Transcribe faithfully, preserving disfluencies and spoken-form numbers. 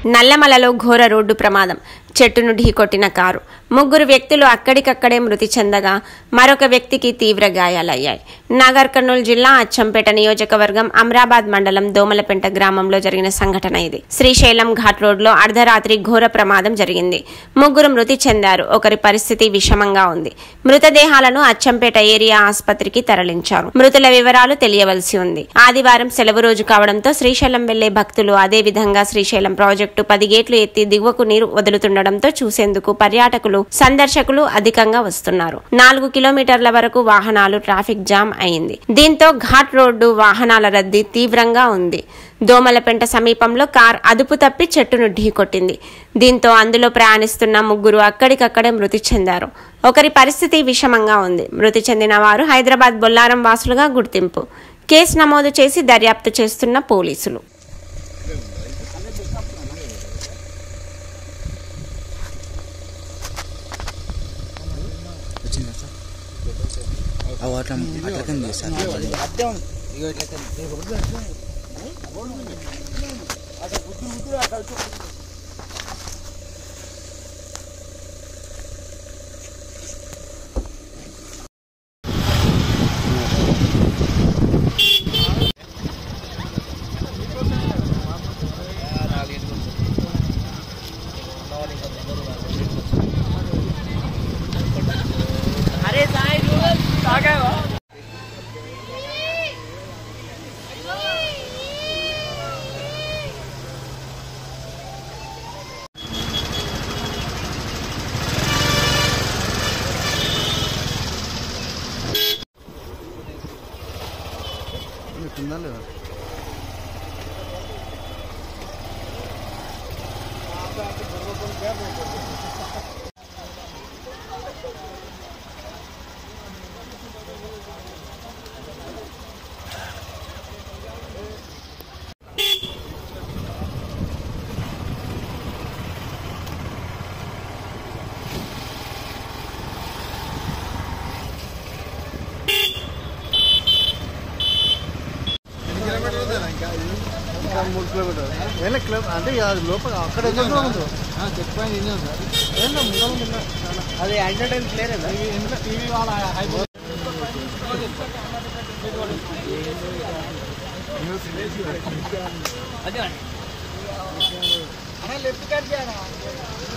నల్లమలలో ఘోర రోడ్డు ప్రమాదం. చెట్టును ఢీకొట్టిన కారు. ముగ్గురు వ్యక్తులు అక్కడికక్కడే మృతి చెందగా మరొక వ్యక్తికి తీవ్ర గాయాలయ్యాయి. నాగర్ కర్నూలు జిల్లా అచ్చంపేట నియోజకవర్గం అమ్రాబాద్ మండలం దోమలపెంట గ్రామంలో జరిగిన సంఘటన ఇది. శ్రీశైలం ఘాట్ రోడ్లో అర్ధరాత్రి ఘోర ప్రమాదం జరిగింది. ముగ్గురు మృతి చెందారు. ఒకరి పరిస్థితి విషమంగా ఉంది. మృతదేహాలను అచ్చంపేట ఏరియా ఆసుపత్రికి తరలించారు. మృతుల వివరాలు తెలియవలసి ఉంది. ఆదివారం సెలవు రోజు కావడంతో శ్రీశైలం వెళ్లే భక్తులు, అదే విధంగా శ్రీశైలం ప్రాజెక్టు పది గేట్లు ఎత్తి దిగువకు నీరు వదులుతుండటంతో చూసేందుకు పర్యాటకులు, సందర్శకులు అధికంగా వస్తున్నారు. నాలుగు కిలోమీటర్ల వరకు వాహనాలు ట్రాఫిక్ జామ్ అయింది. దీంతో ఘాట్ రోడ్డు వాహనాల రద్దీ తీవ్రంగా ఉంది. దోమలపెంట సమీపంలో కార్ అదుపు తప్పి చెట్టును ఢీకొట్టింది. దీంతో అందులో ప్రయాణిస్తున్న ముగ్గురు అక్కడికక్కడే మృతి చెందారు. ఒకరి పరిస్థితి విషమంగా ఉంది. మృతి చెందిన వారు హైదరాబాద్ బొల్లారం వాసులుగా గుర్తింపు. కేసు నమోదు చేసి దర్యాప్తు చేస్తున్న పోలీసులు. మూడు కిలోమీటర్ వేల కిలోమీటర్ అంటే లోపల అక్కడ చెక్ పాయింట్ అది అడ్వర్టైజ్ లేరేదా టీవీ వాళ్ళ లెఫ్ట్ కట్ చేయనా.